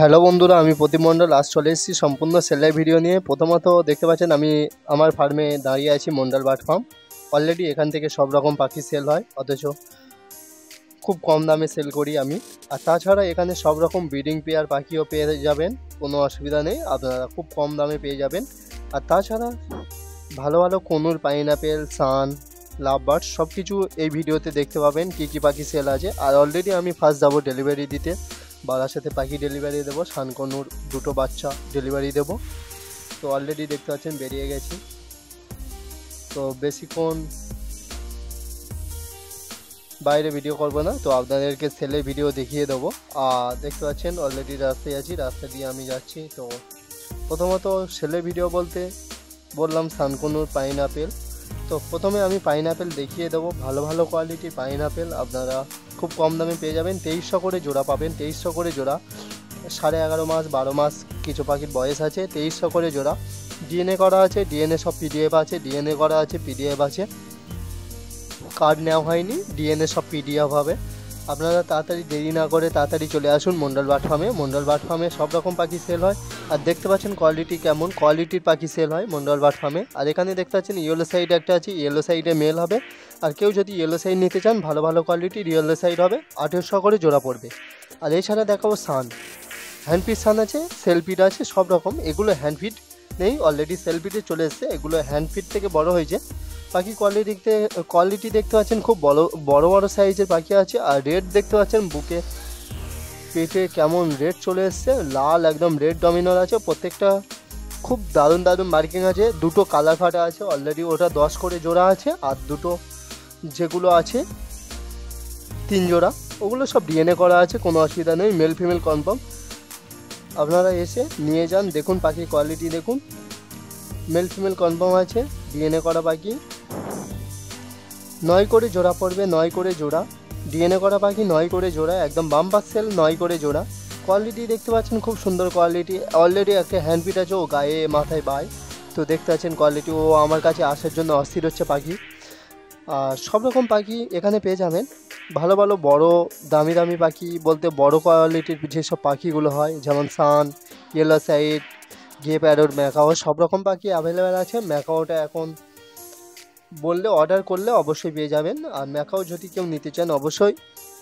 Hello বন্ধুরা, আমি প্রদীপ মণ্ডল আজ চলে এসেছি সম্পূর্ণ সেলের ভিডিও নিয়ে। প্রথমত দেখতে পাচ্ছেন আমি আমার ফার্মে দাঁড়িয়ে আছি, মণ্ডল বার্ড ফার্ম। অলরেডি এখান থেকে সব রকম পাখি সেল হয়, অথচ খুব কম দামে সেল করি আমি। আর তাছাড়া এখানে সব রকম ব্রিডিং পেয়ার পাখিও পেয়ে যাবেন, কোনো অসুবিধা নেই, আপনারা খুব কম দামে পেয়ে যাবেন। আর তাছাড়া ভালো ভালো conure, pineapple, sun, love bird সব কিছু এই ভিডিওতে দেখতে পাবেন কী কী পাখি সেল আছে। আর অলরেডি আমি ফার্স্ট যাবো ডেলিভারি দিতে, বারাসাতে পাখি ডেলিভারি দেবো, সানকনুর দুটো বাচ্চা ডেলিভারি দেবো। তো অলরেডি দেখতে পাচ্ছেন বেরিয়ে গেছি, তো বেশিক্ষণ বাইরে ভিডিও করব না, তো আপনাদেরকে সেলের ভিডিও দেখিয়ে দেবো। আর দেখতে পাচ্ছেন অলরেডি রাস্তায় আছি, রাস্তা দিয়ে আমি যাচ্ছি। তো প্রথমত সেলের ভিডিও বলতে বললাম সানকনুর, পাইনাপেল। তো প্রথমে আমি পাইনাপেল দেখিয়ে দেবো, ভালো ভালো কোয়ালিটির পাইনাপেল আপনারা খুব কম দামে পেয়ে যাবেন। 2300 করে জোড়া পাবেন, 2300 করে জোড়া, 11.5 মাস 12 মাস কিছু পাখির বয়স আছে, 2300 করে জোড়া। ডিএনএ করা আছে, ডিএনএ সব পিডিএফ আছে, ডিএনএ করা আছে, পিডিএফ আছে, কার্ড নেওয়া হয়নি, ডিএনএ সব পিডিএফ হবে। আপনারা তাড়াতাড়ি দেরি না করে তাড়াতাড়ি চলে আসুন মণ্ডল বার্ড ফার্মে। মণ্ডল বার্ড ফার্মে সব রকম পাখি সেল হয়। আর দেখতে পাচ্ছেন কোয়ালিটি কেমন, কোয়ালিটির পাখি সেল হয় মণ্ডল বার্ড ফার্মে। আর এখানে দেখতে পাচ্ছেন ইয়েলো সাইড একটা আছে, ইয়েলো সাইডে মেল হবে। আর কেউ যদি ইয়েলো সাইড নিতে চান, ভালো ভালো কোয়ালিটির ইয়েলো সাইড হবে, 2800 করে জোড়া পড়বে। আর এছাড়া দেখাবো সান, হ্যান্ডফিট সান আছে, সেলফিট আছে, সব রকম। এগুলো হ্যান্ডফিট নেই, অলরেডি সেলফিটে চলে এসছে। এগুলো হ্যান্ডফিট থেকে বড় হয়েছে পাখি। কোয়ালিটি দেখতে পাচ্ছেন খুব বড় বড় সাইজের পাখি আছে। আর রেড দেখতে পাচ্ছেন বুকে পেটে কেমন রেড চলে এসছে, লাল একদম রেড ডমিনার আছে। প্রত্যেকটা খুব দারুণ দারুণ মার্কিং আছে। দুটো কালার ফাটা আছে অলরেডি, ওটা 10 করে জোড়া আছে। আর দুটো যেগুলো আছে 3 জোড়া, ওগুলো সব ডিএনএ করা আছে, কোনো অসুবিধা নেই, মেল ফিমেল কনফার্ম। আপনারা এসে নিয়ে যান, দেখুন পাখির কোয়ালিটি দেখুন, মেল ফিমেল কনফার্ম আছে, ডিএনএ করা পাখি। 9 করে জোড়া পড়বে, 9 করে জোড়া, ডিএনএ করা পাখি 9 করে জোড়া, একদম বাম্পার সেল, 9 করে জোড়া। কোয়ালিটি দেখতে পাচ্ছেন খুব সুন্দর কোয়ালিটি। অলরেডি একটা হ্যান্ডফিট আছে, ও গায়ে মাথায় বাই। তো দেখতে পাচ্ছেন কোয়ালিটি, ও আমার কাছে আসার জন্য অস্থির হচ্ছে পাখি। আর সব রকম পাখি এখানে পেয়ে যাবেন, ভালো ভালো বড় দামি দামি পাখি বলতে বড় কোয়ালিটির যেসব পাখিগুলো হয়, যেমন sun, yellow side, grey parrot, macaw, সব রকম পাখি অ্যাভেলেবেল আছে। ম্যাকাওটা এখন বললে অর্ডার করলে অবশ্যই পেয়ে যাবেন। আর ম্যাকাও যদি কেউ নিতে চান, অবশ্যই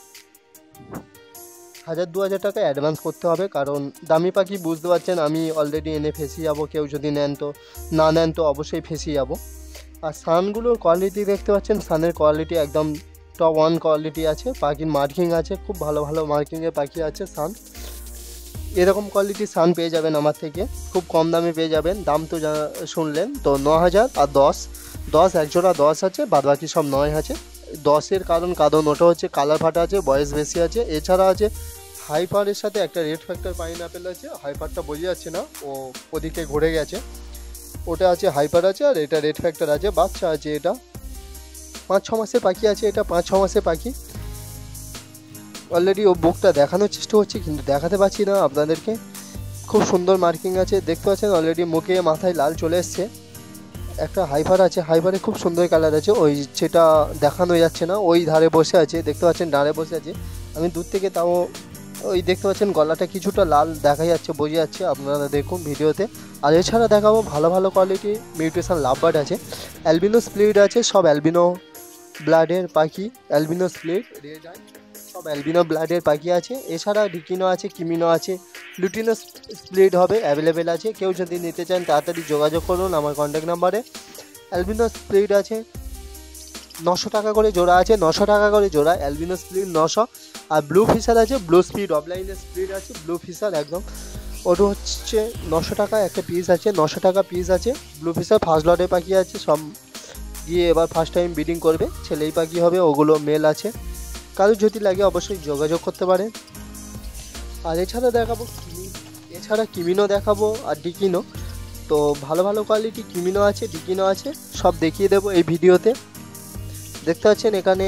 1000-2000 টাকা অ্যাডভান্স করতে হবে, কারণ দামি পাখি বুঝতে পারছেন আমি অলরেডি এনে ফেসে যাবো। কেউ যদি নেন তো, না নেন তো অবশ্যই ফেসে যাবো। আর সানগুলোর কোয়ালিটি দেখতে পাচ্ছেন, সানের কোয়ালিটি একদম টপ 1 কোয়ালিটি আছে। পাখির মার্কিং আছে, খুব ভালো ভালো মার্কিংয়ের পাখি আছে সান। এরকম কোয়ালিটির সান পেয়ে যাবেন আমার থেকে, খুব কম দামে পেয়ে যাবেন। দাম তো শুনলেন তো, 9000 আর 10 এক জোড়া 10 আছে, বাদ বাকি সব 9 আছে। 10-এর কারণ ওটা হচ্ছে কালার ফাটা আছে, বয়স বেশি আছে। এছাড়া আছে হাইপারের সাথে একটা রেড ফ্যাক্টর পাইনাপেল আছে, হাইপারটা বোঝা যাচ্ছে না, ও ওদিকে ঘুরে গেছে, ওটা আছে, হাইপার আছে। আর এটা রেড ফ্যাক্টর আছে, বাচ্চা আছে। এটা 5-6 মাসের পাখি আছে, এটা 5-6 মাসের পাখি। অলরেডি ও বুকটা দেখানোর চেষ্টা হচ্ছে, কিন্তু দেখাতে পারছি না আপনাদেরকে। খুব সুন্দর মার্কিং আছে, দেখতে পাচ্ছেন অলরেডি মুখে মাথায় লাল চলে এসছে। একটা হাইপার আছে, হাইপারে খুব সুন্দর কালার আছে, ওই যেটা দেখানো যাচ্ছে না, ওই ধারে বসে আছে, দেখতে পাচ্ছেন ডাঁড়ে বসে আছে। আমি দূর থেকে তাও ওই দেখতে পাচ্ছেন গলাটা কিছুটা লাল দেখা যাচ্ছে, বোঝা যাচ্ছে, আপনারা দেখুন ভিডিওতে। আর এছাড়া দেখাবো ভালো ভালো কোয়ালিটি মিউটেশন লাভ বার্ড আছে, অ্যালবিনো স্প্লিট আছে, সব অ্যালবিনো ব্লাডের পাখি, অ্যালবিনো স্প্লিট রেড আই, সব অ্যালবিনো ব্লাডের পাখি আছে। এছাড়া ডিকিনো আছে, কিমিনো আছে, লুটিনো স্প্লিট হবে, অ্যাভেলেবেল আছে। কেউ যদি নিতে চান তাড়াতাড়ি যোগাযোগ করুন আমার কন্ট্যাক্ট নাম্বারে। অ্যালবিনো স্প্লিট আছে 900 টাকা করে জোড়া আছে, 900 টাকা করে জোড়া অ্যালবিনো স্প্লিট 900। আর ব্লু ফিশার আছে, ব্লু স্পিড অফলাইনের স্প্লিট আছে, ব্লু ফিশার একদম, ওটা হচ্ছে 900 টাকা একটা পিস আছে, 900 টাকা পিস আছে। ব্লু ফিশার ফার্স্ট লটের পাখি আছে, সব গিয়ে এবার ফার্স্ট টাইম ব্রিডিং করবে, ছেলেই পাখি হবে, ওগুলো মেল আছে। কারো যদি লাগে অবশ্যই যোগাযোগ করতে পারেন। আর এছাড়া দেখাবো কিমিনো দেখাবো, আর ডিকিনো। তো ভালো ভালো কোয়ালিটি কিমিনো আছে, ডিকিনো আছে, সব দেখিয়ে দেবো এই ভিডিওতে। দেখতে পাচ্ছেন এখানে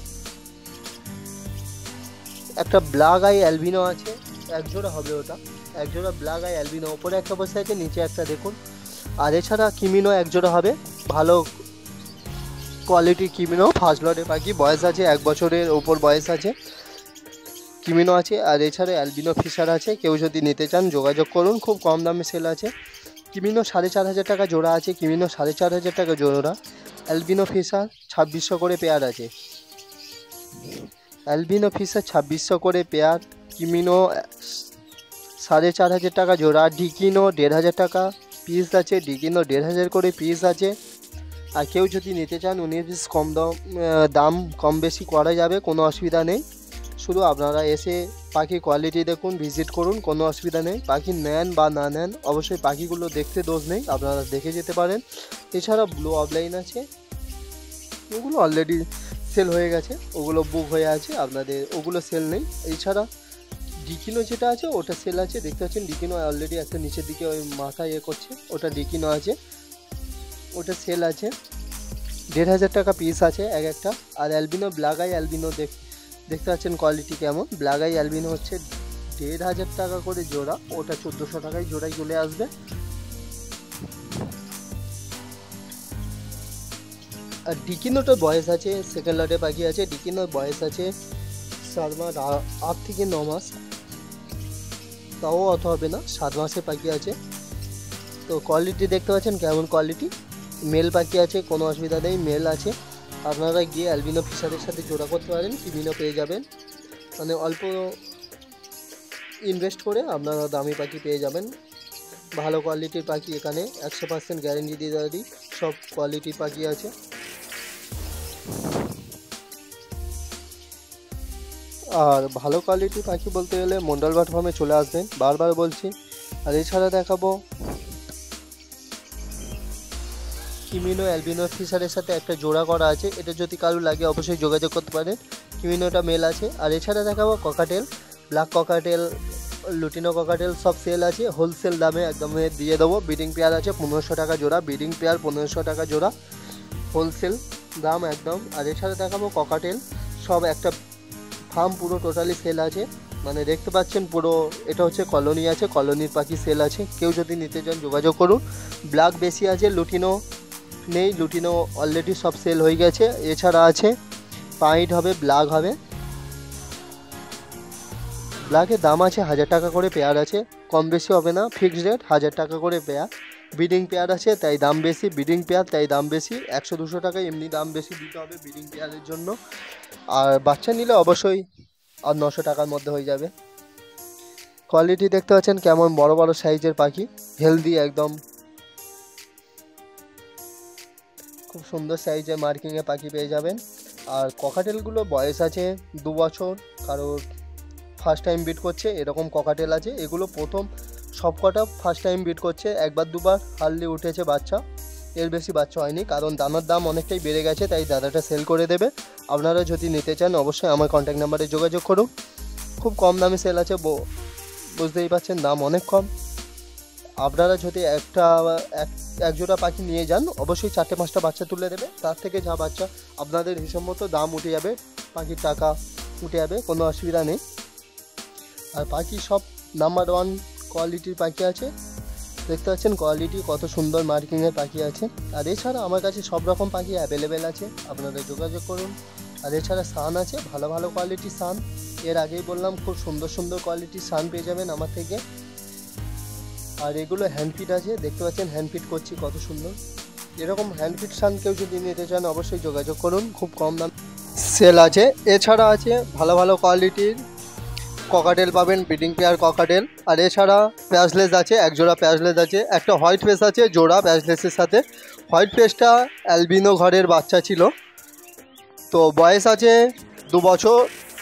একটা ব্ল্যাক আই অ্যালবিনো আছে, এক জোড়া হবে, ওটা এক জোড়া ব্ল্যাক আই অ্যালবিনো, ওপরে একটা বসে আছে, নিচে একটা দেখুন। আর এছাড়া কিমিনো এক জোড়া হবে, ভালো কোয়ালিটি কিমিনো, ফার্স্ট লটের পাখি, বয়স আছে 1 বছরের ওপর বয়স আছে। কিমিনো আছে, আর এছাড়া অ্যালবিনো ফিশার আছে। কেউ যদি নিতে চান যোগাযোগ করুন, খুব কম দামে সেল আছে। কিমিনো 4,500 টাকা জোড়া আছে, কিমিনো 4,500 টাকা জোড়া। অ্যালবিনো ফিশার 2600 করে পেয়ার আছে, অ্যালবিনো ফিশার 2600 করে পেয়ার। কিমিনো 4,500 টাকা জোড়া। ডিকিনো 1,500 টাকা পিস আছে, ডিকিনো 1,500 করে পিস আছে। আর কেউ যদি নিতে চান 19 পিস দাম কম বেশি করা যাবে, কোনো অসুবিধা নেই। শুধু আপনারা এসে পাখির কোয়ালিটি দেখুন, ভিজিট করুন, কোনো অসুবিধা নেই। পাখি নেন বা না নেন অবশ্যই পাখিগুলো দেখতে দোষ নেই, আপনারা দেখে যেতে পারেন। এছাড়া ব্লু অফলাইন আছে, ওগুলো অলরেডি সেল হয়ে গেছে, ওগুলো বুক হয়ে আছে, আপনাদের ওগুলো সেল নেই। এছাড়া ডিকিনো যেটা আছে ওটা সেল আছে, দেখতে পাচ্ছেন ডিকিনো অলরেডি একটা নিচের দিকে ওই মাথা করছে, ওটা ডিকিনো আছে, ওটা সেল আছে। 1,500 টাকা পিস আছে এক একটা। আর অ্যালবিনো ব্ল্যাক আই অ্যালবিনো দেখতে পাচ্ছেন কোয়ালিটি কেমন। ব্ল্যাক আই অ্যালবিনো হচ্ছে 1,500 টাকা করে জোড়া, ওটা 1400 টাকায় জোড়ায় চলে আসবে। আর ডিকিনোটার বয়স আছে, সেকেন্ড লটে পাখি আছে, ডিকিনোর বয়স আছে 7 মাস, 8 থেকে 9 মাস, তাও অত হবে না, 7 মাসের পাখি আছে। তো কোয়ালিটি দেখতে পাচ্ছেন কেমন কোয়ালিটি। মেল পাখি আছে, কোনো অসুবিধা নেই, মেল আছে। আপনারা গিয়ে অ্যালবিনো ফিশারের সাথে জোড়া করতে পারেন, কিমিনো পেয়ে যাবেন। মানে অল্প ইনভেস্ট করে আপনারা দামি পাখি পেয়ে যাবেন। ভালো কোয়ালিটির পাখি এখানে 100% গ্যারেন্টি দিয়ে দাঁড়ি, সব কোয়ালিটির পাখি আছে। আর ভালো কোয়ালিটির পাখি বলতে গেলে মন্ডল বার্ড ফার্মে চলে আসবেন, বারবার বলছি। আর এছাড়া দেখাবো কিমিনো অ্যালবিনো ফিশারের সাথে একটা জোড়া করা আছে, এটা যদি কারো লাগে অবশ্যই যোগাযোগ করতে পারেন। কিমিনোটা মেল আছে। আর এছাড়া দেখাবো cockatiel, black cockatiel, lutino cockatiel সব সেল আছে, হোলসেল দামে একদম দিয়ে দেবো। ব্রিডিং পেয়ার আছে 1500 টাকা জোড়া, ব্রিডিং পেয়ার 1500 টাকা জোড়া, হোলসেল দাম একদম। আর এছাড়া দেখাবো ককাটেল, সব একটা ফার্ম পুরো টোটালি সেল আছে, মানে দেখতে পাচ্ছেন পুরো এটা হচ্ছে কলোনি আছে, কলোনির পাখি সেল আছে। কেউ যদি নিতে চান যোগাযোগ করুন। ব্ল্যাক বেশি আছে, লুটিনো নেই, লুটিনো অলরেডি সব সেল হয়ে গেছে। এছাড়া আছে পাইট হবে, ব্ল্যাক হবে। ব্ল্যাকের দাম আছে 1000 টাকা করে পেয়ার আছে, কম বেশি হবে না, ফিক্সড রেট 1000 টাকা করে পেয়ার। ব্রিডিং পেয়ার আছে তাই দাম বেশি, ব্রিডিং পেয়ার তাই দাম বেশি, 100-200 টাকা এমনি দাম বেশি দিতে হবে ব্রিডিং পেয়ারের জন্য। আর বাচ্চা নিলে অবশ্যই আর 900 টাকার মধ্যে হয়ে যাবে। কোয়ালিটি দেখতে পাচ্ছেন কেমন, বড় বড় সাইজের পাখি, হেলদি একদম, খুব সুন্দর সাইজের মার্কিংয়ে পাখি পেয়ে যাবেন। আর ককাটেলগুলো বয়স আছে 2 বছর, কারোর ফার্স্ট টাইম বিট করছে এরকম ককাটেল আছে। এগুলো প্রথম সব কটা ফার্স্ট টাইম বিট করছে, একবার দুবার হারলি উঠেছে বাচ্চা, এর বেশি বাচ্চা হয়নি, কারণ দানার দাম অনেকটাই বেড়ে গেছে তাই দাদাটা সেল করে দেবে। আপনারা যদি নিতে চান অবশ্যই আমার কন্ট্যাক্ট নাম্বারে যোগাযোগ করুন, খুব কম দামে সেল আছে, বুঝতেই পারছেন দাম অনেক কম। আপনারা যদি এক জোড়া পাখি নিয়ে যান অবশ্যই 4-5টা বাচ্চা তুলে দেবে, তার থেকে যা বাচ্চা আপনাদের হিসাব মতো দাম উঠে যাবে, পাখির টাকা উঠে যাবে, কোনো অসুবিধা নেই। আর পাখি সব নাম্বার 1 কোয়ালিটির পাখি আছে, দেখতে পাচ্ছেন কোয়ালিটি কত সুন্দর মার্কিংয়ের পাখি আছে। আর এছাড়া আমার কাছে সব রকম পাখি অ্যাভেলেবেল আছে, আপনারা যোগাযোগ করুন। আর এছাড়া সান আছে, ভালো ভালো কোয়ালিটির সান, এর আগেই বললাম খুব সুন্দর সুন্দর কোয়ালিটির সান পেয়ে যাবেন আমার থেকে। আর এগুলো হ্যান্ডফিট আছে, দেখতে পাচ্ছেন হ্যান্ডফিট করছি কত সুন্দর, এরকম হ্যান্ডফিট সান কেউ যদি নিতে চান অবশ্যই যোগাযোগ করুন, খুব কম দাম সেল আছে। এছাড়া আছে ভালো ভালো কোয়ালিটির ককাটেল পাবেন, ব্রিডিং পেয়ার ককাটেল। আর এছাড়া প্যাচলেস আছে, এক জোড়া প্যাচলেস আছে, একটা হোয়াইট ফেস আছে জোড়া প্যাচলেসের সাথে। হোয়াইট ফেসটা অ্যালবিনো ঘরের বাচ্চা ছিল, তো বয়স আছে 2 বছর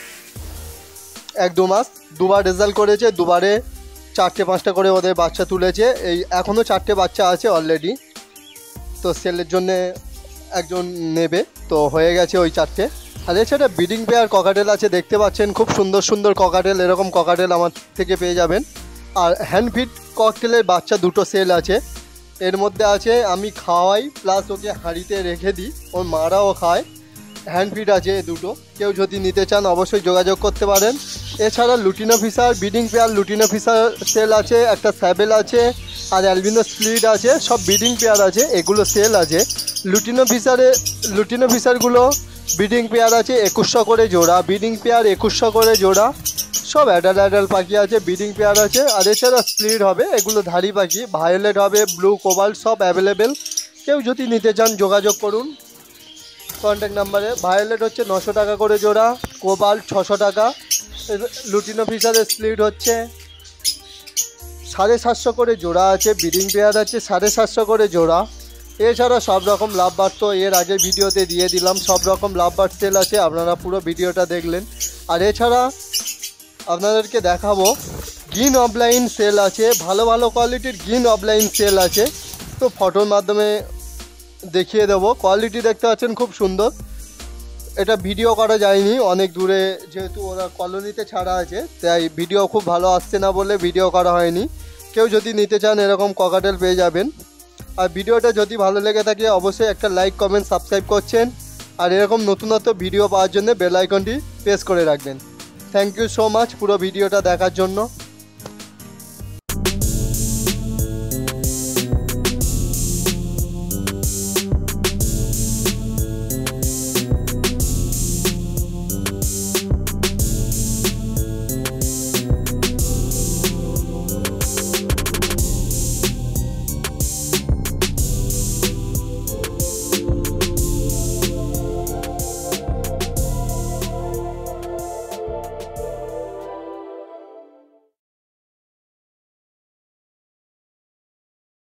1-2 মাস, দুবার রেজাল্ট করেছে, দুবারে 4-5টা করে ওদের বাচ্চা তুলেছে, এই এখনও 4টে বাচ্চা আছে অলরেডি, তো সেলের জন্যে একজন নেবে, তো হয়ে গেছে ওই 4টে। আর এছাড়া ব্রিডিং পেয়ার ককাটেল আছে, দেখতে পাচ্ছেন খুব সুন্দর সুন্দর ককাটেল, এরকম ককাটেল আমার থেকে পেয়ে যাবেন। আর হ্যান্ডফিট ককটেলের বাচ্চা 2টো সেল আছে, এর মধ্যে আছে আমি খাওয়াই প্লাস ওকে হাঁড়িতে রেখে দিই, ওর মারাও খায়, হ্যান্ডফিট আছে 2টো, কেউ যদি নিতে চান অবশ্যই যোগাযোগ করতে পারেন। এছাড়া lutino fischer breeding pair, lutino fischer sale আছে, একটা স্যাবেল আছে, আর অ্যালবিনো স্প্লিট আছে, সব ব্রিডিং পেয়ার আছে, এগুলো সেল আছে। লুটিনো ফিশারগুলো ব্রিডিং পেয়ার আছে 2100 করে জোড়া, ব্রিডিং পেয়ার 2100 করে জোড়া। সব অ্যাডাল পাখি আছে, ব্রিডিং পেয়ার আছে। আর এছাড়া স্প্লিট হবে, এগুলো ধাড়ি পাখি। ভায়োলেট হবে, ব্লু, কোবাল্ট সব অ্যাভেলেবেল। কেউ যদি নিতে চান যোগাযোগ করুন কন্ট্যাক্ট নাম্বারে। ভায়োলেট হচ্ছে 900 টাকা করে জোড়া, কোবাল্ট 600 টাকা, লুটিনো ফিশারের স্প্লিট হচ্ছে 750 করে জোড়া আছে, ব্রিডিং পেয়ার আছে 750 করে জোড়া। এছাড়া সব রকম লাভবার্ড তো এর আগে ভিডিওতে দিয়ে দিলাম, সব রকম লাভবার্ড সেল আছে, আপনারা পুরো ভিডিওটা দেখলেন। আর এছাড়া আপনাদেরকে দেখাবো গ্রিন অফলাইন সেল আছে, ভালো ভালো কোয়ালিটির গ্রিন অফলাইন সেল আছে। তো ফটোর মাধ্যমে দেখিয়ে দেবো। কোয়ালিটি দেখতে পাচ্ছেন খুব সুন্দর। এটা ভিডিও করা যায়নি, অনেক দূরে যেহেতু ওরা কলোনিতে ছাড়া আছে, তাই ভিডিও খুব ভালো আসছে না বলে ভিডিও করা হয়নি। কেউ যদি নিতে চান এরকম ককাটেল পেয়ে যাবেন। আর ভিডিওটা যদি ভালো লেগে থাকে অবশ্যই একটা লাইক, কমেন্ট, সাবস্ক্রাইব করছেন। আর এরকম নতুনত্ব ভিডিও পাওয়ার জন্য বেল আইকনটি প্রেস করে রাখবেন। থ্যাংক ইউ সো মাচ পুরো ভিডিওটা দেখার জন্য।